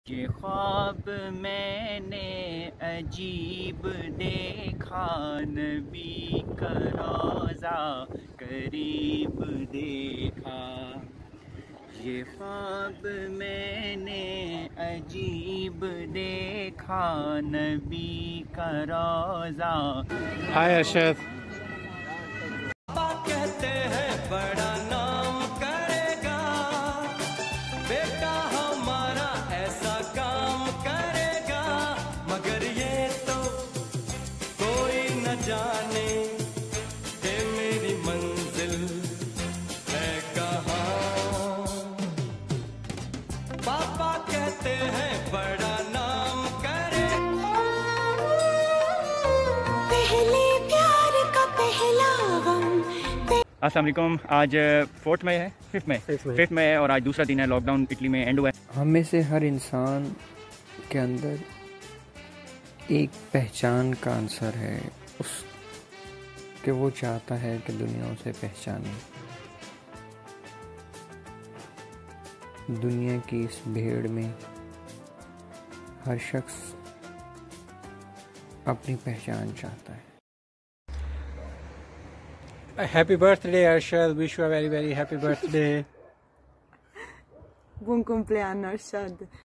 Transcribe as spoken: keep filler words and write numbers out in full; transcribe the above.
ये ख्वाब मैंने अजीब देखा, नबी का रोज़ा करीब देखा। ये ख्वाब मैंने अजीब देखा, नबी का रोज़ा। हाय अरशद। कहते हैं बड़ा नाम करेगा, बेटा हमारा ऐसा काम करेगा, मगर ये तो कोई न जाने कि मेरी मंजिल है कहाँ। पापा कहते हैं बड़ा नाम करेगा, पहले प्यार का पहला गम। अस्सलाम वालेकुम। आज फोर्थ मई है, फिफ्थ मई फिफ्थ मई है और आज दूसरा दिन है, लॉकडाउन इटली में एंड हुआ है। हम में से हर इंसान के अंदर एक पहचान का आंसर है, उस कि वो चाहता है कि दुनिया उसे पहचाने। दुनिया की इस भीड़ में हर शख्स अपनी पहचान चाहता है। Happy birthday Arshad, wish you a very very happy birthday. Buon compleanno Arshad.